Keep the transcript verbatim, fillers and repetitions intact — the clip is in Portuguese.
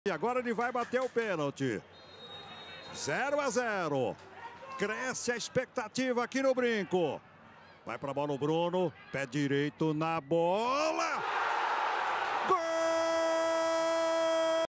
E agora ele vai bater o pênalti. zero a zero. Cresce a expectativa aqui no Brinco. Vai pra bola o Bruno. Pé direito na bola.